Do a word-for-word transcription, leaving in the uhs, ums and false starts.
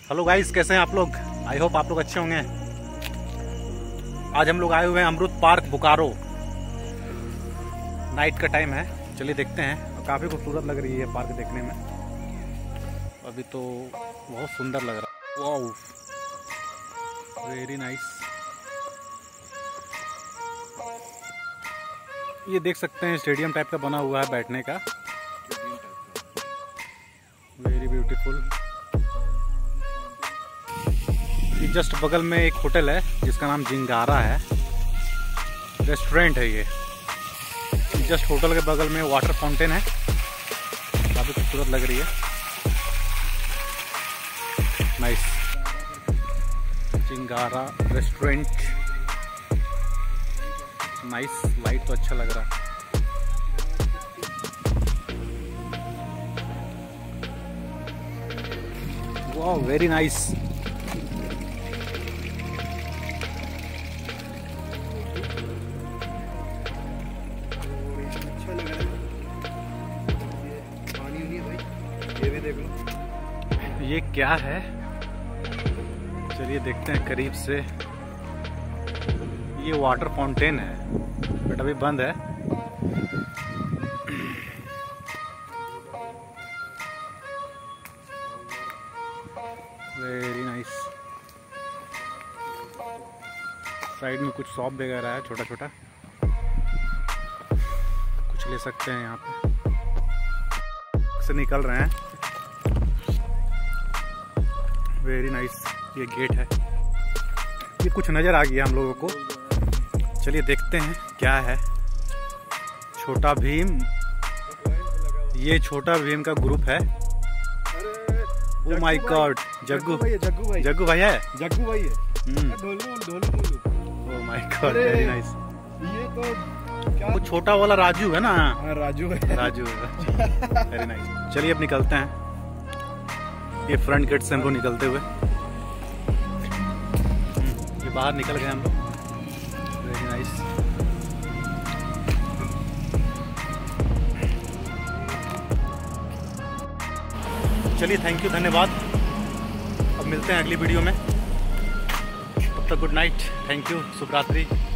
Hello guys, कैसे हैं आप लोग? आई होप आप लोग अच्छे होंगे। आज हम लोग आए हुए हैं अमृत पार्क बोकारो। नाइट का टाइम है, चलिए देखते हैं। काफ़ी खूबसूरत लग रही है पार्क देखने में। अभी तो बहुत सुंदर लग रहा है। Wow, very nice. ये देख सकते हैं स्टेडियम टाइप का बना हुआ है बैठने का। Very beautiful. जस्ट बगल में एक होटल है जिसका नाम जिंगारा है, रेस्टोरेंट है ये। जस्ट होटल के बगल में वाटर फाउंटेन है, काफी खूबसूरत लग रही है। नाइस। जिंगारा रेस्टोरेंट, नाइस। लाइट तो अच्छा लग रहा है। वाह, वेरी नाइस। ये भी देख लो, ये क्या है? चलिए देखते हैं करीब से। ये वाटर फाउंटेन है बट अभी बंद है। Very nice. साइड में कुछ शॉप वगैरह है, छोटा छोटा कुछ ले सकते हैं। यहाँ पे से निकल रहे हैं। Very nice. ये गेट है। ये कुछ नज़र आ गया हम लोगों को। चलिए देखते हैं क्या है। छोटा भीम, ये छोटा भीम का ग्रुप है। Oh my god, Jaggu Jaggu भाई, जग्गू भाई है। जग्गू भाई है। हम्म। Dholu Dholu Dholu. Oh my god, very nice. ये तो क्या? वो छोटा वाला राजू है ना? हाँ, राजू है। राजू है। Very nice. चलिए अब निकलते हैं। ये फ्रंट गेट से हम लोग निकलते हुए, ये बाहर निकल गए हम लोग। Very nice. चलिए, थैंक यू, धन्यवाद। अब मिलते हैं अगली वीडियो में। तब तक गुड नाइट, थैंक यू, शुभ रात्रि।